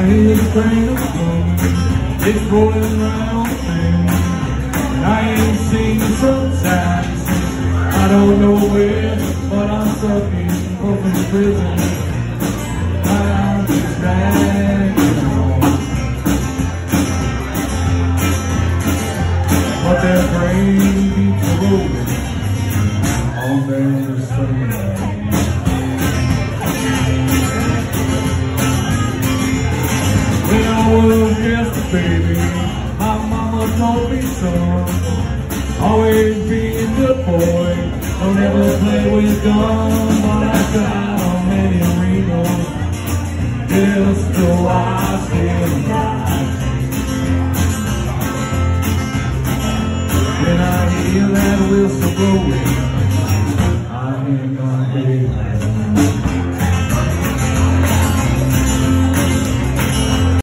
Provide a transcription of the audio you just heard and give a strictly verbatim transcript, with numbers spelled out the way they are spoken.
hear the train of fun, it's rolling round the bend. And I ain't seen the sunshine since I don't know where, but I'm stuck in open prison. I'm just dragging on. But that train keeps rolling on down the Sunday. When I was just a baby, my mama told me, son, always be a good boy, don't ever play with guns. But I got on many arenas, just so I stay alive. When I hear that whistle blowing, I hear my head.